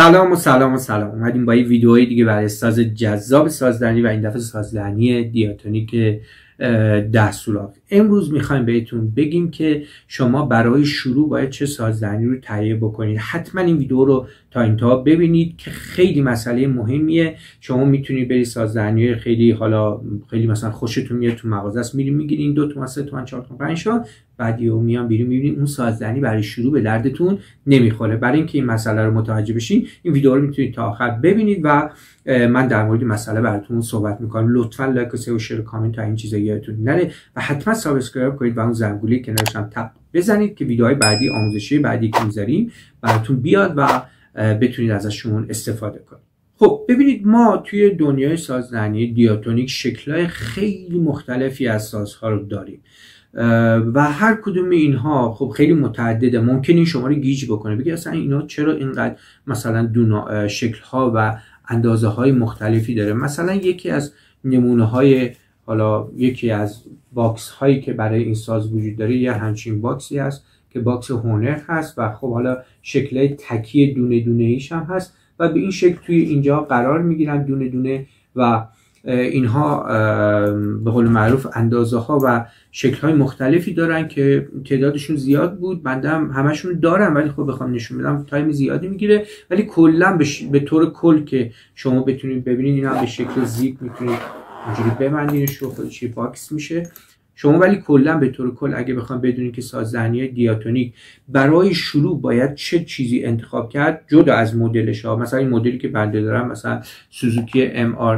سلام و سلام و سلام. اومدیم با یه ویدیوهای دیگه برای ساز جذاب سازدهنی و این دفعه سازدهنی دیاتونیک 10 سوراخ. امروز میخوایم بهتون بگیم که شما برای شروع باید چه سازدهنی رو تهیه بکنید. حتما این ویدیو رو تا انتها ببینید که خیلی مسئله مهمیه. شما میتونید برید سازدهنی خیلی خیلی مثلا خوشتون میاد تو مغازه است میرین میگیرین 2 تومن 3 تومن 4 تومن 5 تومن، بعد یهو میان بیرون میبینید اون سازدهنی برای شروع به دردتون نمیخوره. برای اینکه این مسئله رو متوجه بشین این ویدیو رو میتونید تا آخر ببینید و من در مورد مسئله براتون صحبت میکنم. لطفا لایک و شیر و کامنت تا این چیزا یادتون نره و حتما سابسکرایب کنید و اون زنگوله کنارش هم تپ بزنید که ویدیوهای بعدی آموزشی بعدی که میذاریم براتون بیاد و بتونید ازشون استفاده کنید. خب ببینید، ما توی دنیای سازدهنی دیاتونیک شکل‌های خیلی مختلفی از سازها رو داریم و هر کدوم اینها خب خیلی متعدده. ممکنه این شما رو گیج بکنه، بگی اصلا اینا چرا اینقدر مثلا شکل‌ها و اندازه‌های مختلفی داره. مثلا یکی از نمونه‌های یکی از باکس هایی که برای این ساز وجود داره یه همچین باکسی هست که باکس هونر هست و خب حالا شکل‌های تکی دونه دونه ایش هم هست و به این شکل توی اینجا قرار میگیرن دونه دونه و اینها به قول معروف اندازه ها و شکل های مختلفی دارن که تعدادشون زیاد بود. بنده هم همشون دارم ولی خب بخوام نشون بدم تایم زیادی میگیره، ولی کلا به طور کل که شما بتونید ببینید اینا به شکل زیپ میتونید اینجوری ببندینش و خودش باکس میشه شما. ولی کلا به طور کل اگه بخوام بدونید که سازدهنی دیاتونیک برای شروع باید چه چیزی انتخاب کرد جدا از مدلش ها، مثلا این مدلی که بنده دارم مثلا سوزوکی MR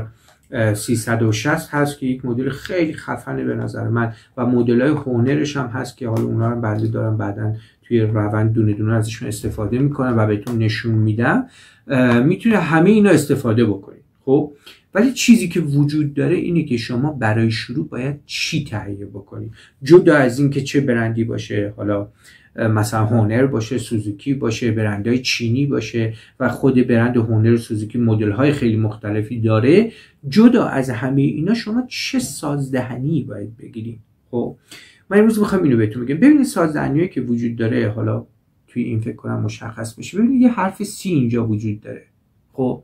360 هست که یک مدل خیلی خفنه به نظر من و مدل‌های هونرش هم هست که حالا اونا رو بنده دارم بعداً توی روند دونه دونه ازشون استفاده میکنم و بهتون نشون میدم. میتونه همه اینا استفاده بکنید. خب ولی چیزی که وجود داره اینه که شما برای شروع باید چی تهیه بکنید، جدا از این که چه برندی باشه، حالا مثلا هونر باشه، سوزوکی باشه، برندهای چینی باشه و خود برند هونر و سوزوکی مدل‌های خیلی مختلفی داره. جدا از همه اینا شما چه سازدهنی باید بگیرید. خب من امروز میخوام اینو بهتون بگم. ببینید سازدهنیایی که وجود داره، حالا توی این فکر کنم مشخص بشه. ببینید یه حرف سی اینجا وجود داره. خب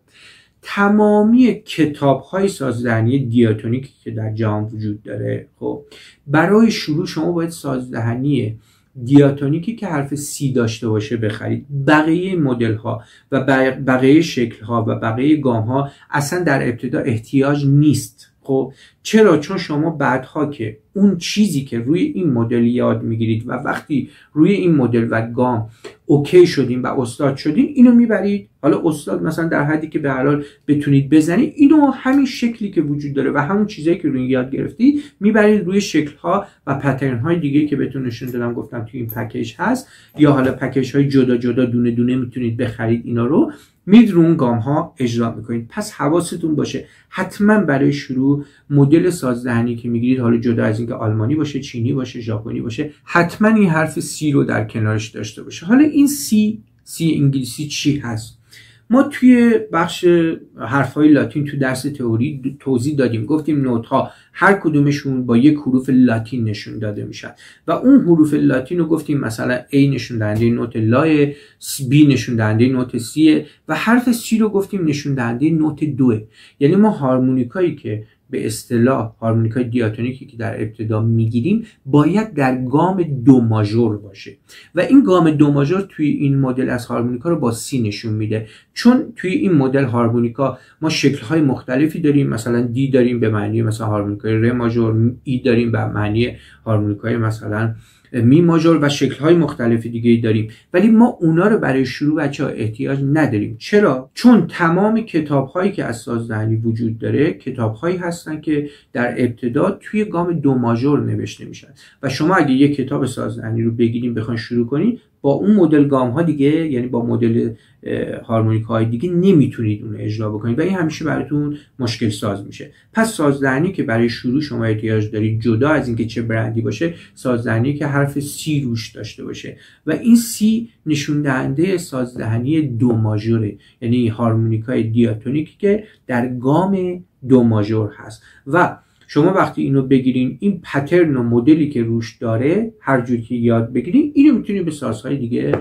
تمامی کتاب‌های سازدهنی دیاتونیک که در جهان وجود داره، خب برای شروع شما باید سازدهنی دیاتونیکی که حرف سی داشته باشه بخرید. بقیه مدل ها و بقیه شکل ها و بقیه گام ها اصلا در ابتدا احتیاج نیست. خب چرا؟ چون شما بعدها که اون چیزی که روی این مدل یاد میگیرید و وقتی روی این مدل و گام اوکی شدین و استاد شدین اینو میبرید. حالا استاد مثلا در حدی که به هر حال بتونید بزنید اینو همین شکلی که وجود داره و همون چیزایی که روی یاد گرفتید میبرید روی شکل ها و پترن های دیگه که بهتون نشون دادم گفتم توی این پکیج هست، یا حالا پکیج های جدا جدا دونه دونه میتونید بخرید. اینا رو میرید رو اون گام ها اجرا میکنید. پس حواستون باشه حتما برای شروع مدل سازدهنی که میگیرید، حالا جدا از اینکه آلمانی باشه، چینی باشه، ژاپنی باشه، حتما این حرف سی رو در کنارش داشته باشه. حالا این سی انگلیسی چی هست؟ ما توی بخش حرفهای لاتین تو درس تئوری توضیح دادیم، گفتیم نوت ها هر کدومشون با یک حروف لاتین نشون داده میشن و اون حروف لاتین رو گفتیم مثلا A نشون دهنده نوت لا، B نشون دهنده نوت سی و حرف سی رو گفتیم نشون دهنده نوت دو. یعنی ما هارمونیکایی که به اصطلاح هارمونیکای دیاتونیکی که در ابتدا میگیریم باید در گام دو ماژور باشه و این گام دو ماژور توی این مدل از هارمونیکا رو با سی نشون میده. چون توی این مدل هارمونیکا ما شکل‌های مختلفی داریم، مثلا دی داریم به معنی مثلا هارمونیکای ره ماژور، ای داریم به معنی هارمونیکای مثلا می ماژور و شکل‌های مختلف دیگه داریم، ولی ما اونا رو برای شروع بچه‌ها احتیاج نداریم. چرا؟ چون تمام کتاب‌هایی که از سازدهنی وجود داره کتاب‌هایی هستن که در ابتدا توی گام دو ماژور نوشته میشن و شما اگه یک کتاب سازدهنی رو بگیرین بخواید شروع کنین با اون مدل گام ها دیگه، یعنی با مدل هارمونیک های دیگه نمیتونید اون اجرا بکنید و این همیشه براتون مشکل ساز میشه. پس سازدهنی که برای شروع شما احتیاج دارید جدا از اینکه چه برندی باشه، سازدهنی که حرف سی روش داشته باشه و این سی نشون دهنده سازدهنی دو ماژوره، یعنی هارمونیک های دیاتونیک که در گام دو ماژور هست و شما وقتی اینو بگیرین این پترن و مدلی که روش داره هر جوری که یاد بگیرین اینو میتونید به سازهای دیگه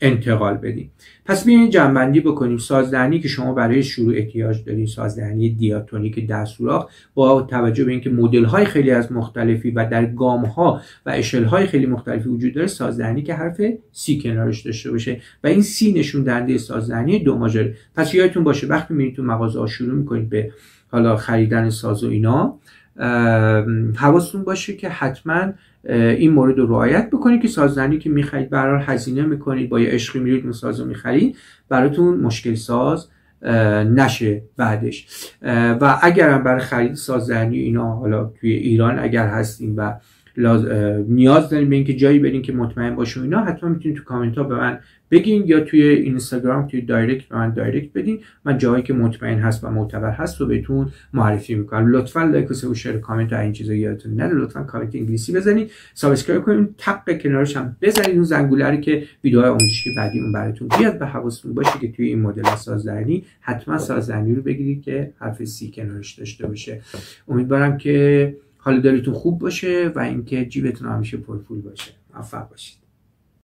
انتقال بدیم. پس بیاین جمع‌بندی بکنیم. سازدهنی که شما برای شروع احتیاج دارین، سازدهنی دیاتونیک 10 سوراخ، با توجه به اینکه مدل‌های خیلی از مختلفی و در گام‌ها و اشل‌های خیلی مختلفی وجود داره، سازدهنی که حرف سی کنارش داشته باشه و این سی نشون دهنده سازدهنی دو ماژوره. پس یادتون باشه وقتی میرید تو مغازه‌ها شروع می‌کنید به حالا خریدن ساز و اینا، حواستون باشه که حتما این مورد رو رعایت بکنید که سازدهنی که میخرید برای هزینه میکنید، با یه عشقی میرید اون ساز رو میخرید، براتون مشکل ساز نشه بعدش. و اگر هم برای خرید سازدهنی اینا حالا توی ایران اگر هستین و نیاز دارین به اینکه جایی برین که مطمئن باشین اینا، حتما میتونید تو کامنت ها به من بگین یا توی اینستاگرام توی دایرکت به من دایرکت بدین. من جایی که مطمئن هست و معتبر هست رو بهتون معرفی میکنم. لطفا لایک و شیر شیر و این چیزا یادتون نره. لطفا کامنت انگلیسی بزنید، سابسکرایب کنید، تق کنارش هم بزنید اون زنگوله رو که ویدیوهای آموزشی بعدی اون براتون بیاد. به حواستون باشه که توی این مدل سازدهنی حتما سازدهنی رو بگیرید که حرف سی کنارش داشته باشه. امیدوارم که حال دلتون خوب باشه و اینکه جیبتون همیشه پرپول باشه. موفق باشید.